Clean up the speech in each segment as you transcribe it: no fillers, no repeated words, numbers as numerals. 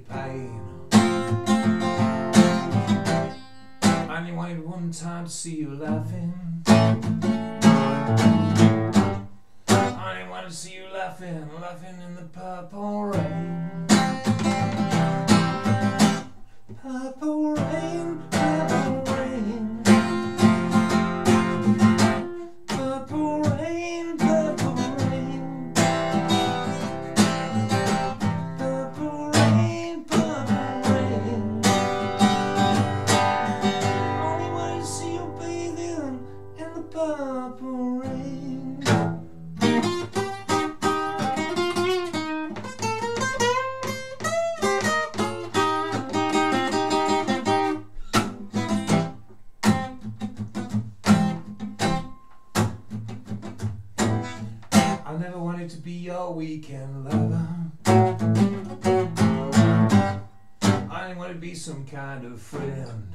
pain. I only wanted one time to see you laughing. I only wanted to see you laughing, laughing in the purple rain. Purple rain, purple rain. Purple rain, purple rain. Purple rain, purple rain. Only wanted to see you bathing in the purple rain. I never wanted to be your weekend lover. I didn't want to be some kind of friend.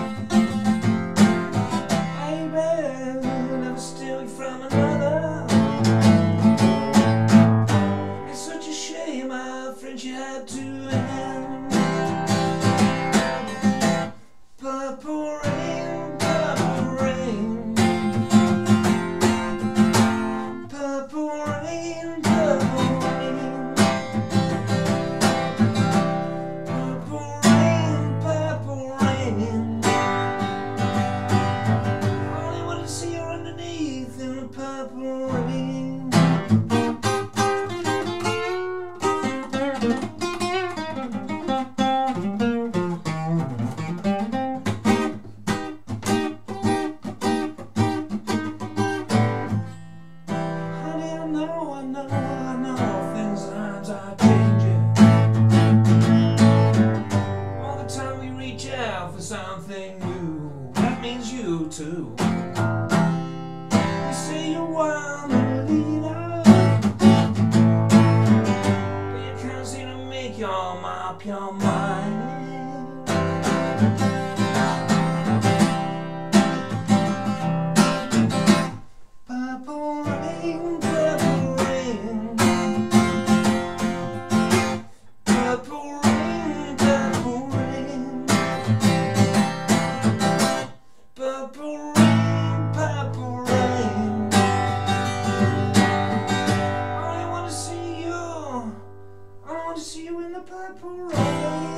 Baby, never steal you from another. It's such a shame our friendship had to end. Purple rain, purple rain. Purple rain, purple rain. Purple rain, purple rain. I only wanted to see you underneath in the purple rain. I know things sometimes are changing. All the time we reach out for something new, that means you too. You say you want a leader, but you can't seem to make up your mind. Purple rain, purple rain. Purple rain, purple rain. Purple rain, purple rain. I want to see you. I want to see you in the purple rain.